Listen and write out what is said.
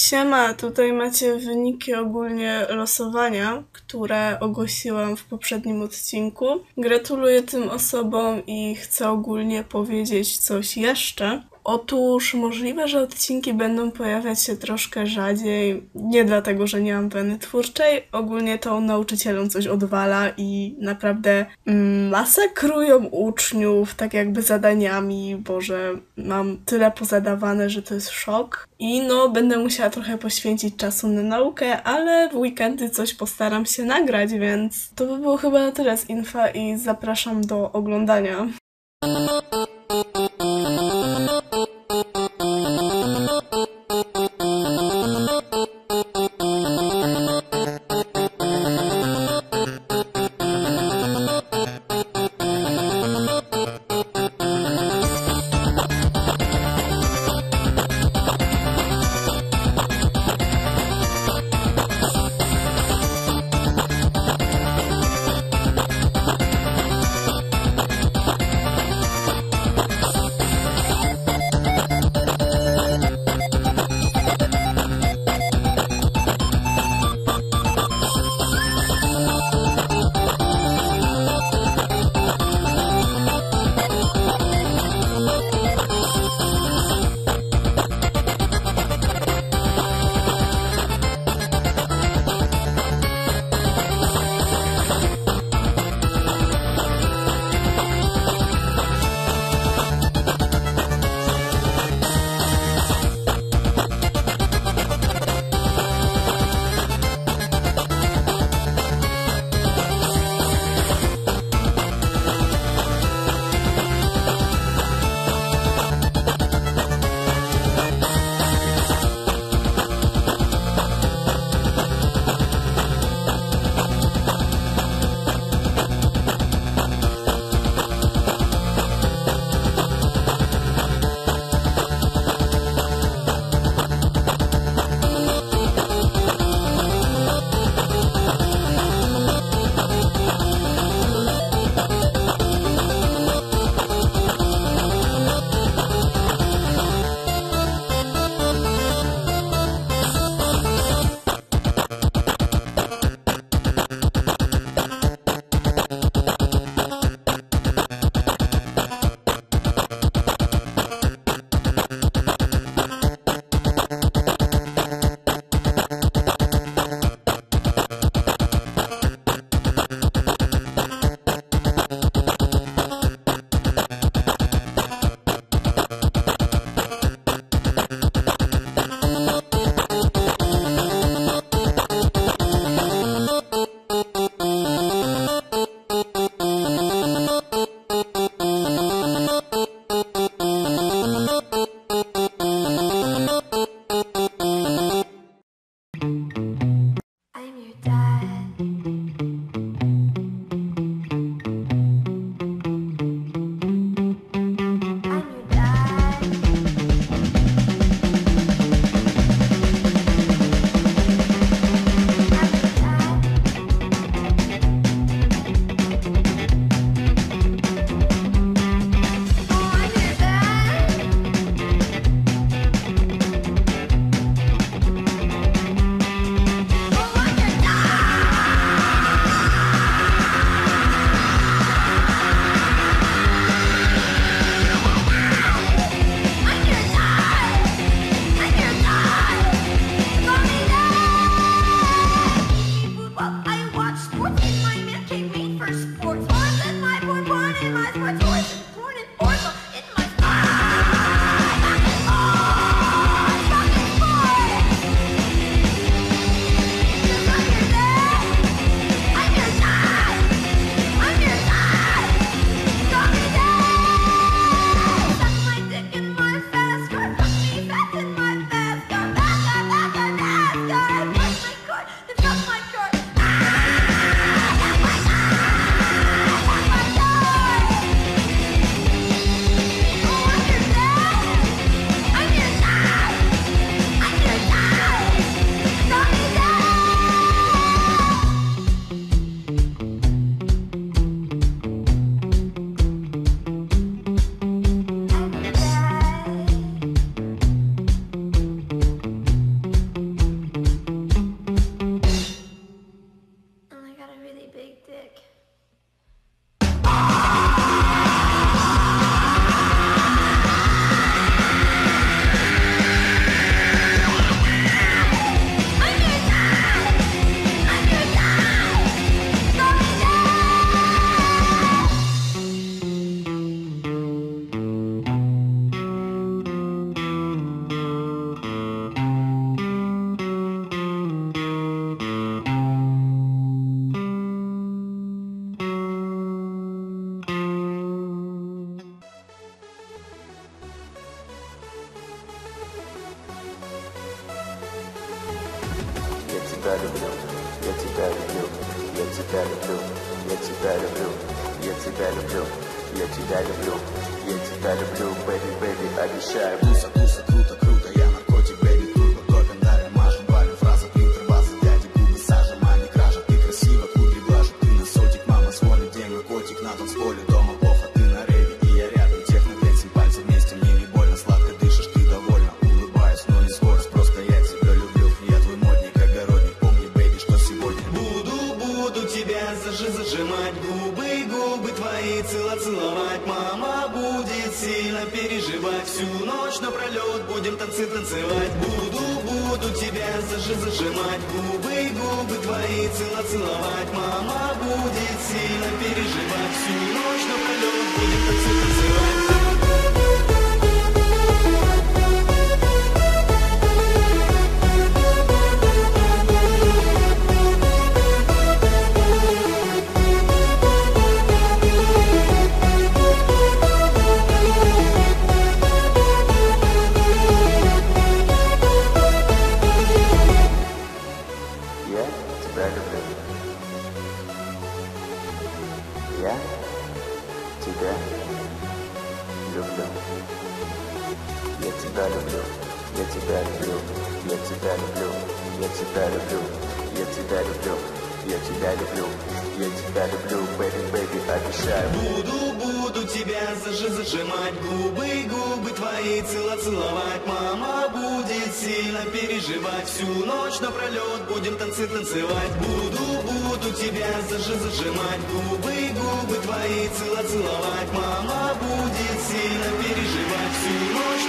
Siema, tutaj macie wyniki ogólnie losowania, które ogłosiłam w poprzednim odcinku. Gratuluję tym osobom i chcę ogólnie powiedzieć coś jeszcze. Otóż możliwe, że odcinki będą pojawiać się troszkę rzadziej, nie dlatego, że nie mam weny twórczej, ogólnie to nauczycielom coś odwala i naprawdę masakrują uczniów tak jakby zadaniami, Boże, mam tyle pozadawane, że to jest szok. I no, będę musiała trochę poświęcić czasu na naukę, ale w weekendy coś postaram się nagrać, więc to by było chyba na tyle z infa i zapraszam do oglądania. тебя люблю, я тебя люблю, я тебя люблю, я тебя люблю, я тебя люблю, я тебя люблю, я тебя люблю, baby, baby, обещаю. Туса, туса, круто, круто, я наркотик, baby, круто, топим, дарим, мажем, валим, фраза, принтер, база, дяди, губы сажем, а не кража, ты красива, кудри глажу, ты на сотик, мама звонит, день котик на танцполе, дома плохо, ты на рейве, и я рядом, техно-дэнсим, пальцы вместе, мне не больно, сладко дышишь, ты довольна, улыбаюсь, но не скорость, просто я тебя люблю, я твой модник, огородник, помни, бэйби, что сегодня буду тебя зажимать, губы твои целовать, мама будет сильно переживать, всю ночь напролет будем танцевать, буду тебя зажимать, губы твои целовать, мама будет сильно переживать, всю ночь напролет будем танцевать. Я тебя люблю. Я тебя люблю. Я тебя люблю. Я тебя люблю. Я тебя люблю. Я тебя люблю. Я тебя люблю. Я тебя люблю, baby, baby, обещаю. Буду тебя зажимать, губы твои целовать, мама будет сильно переживать, всю ночь напролет будем танцевать, буду тебя зажимать, губы твои целовать, мама будет сильно переживать, всю ночь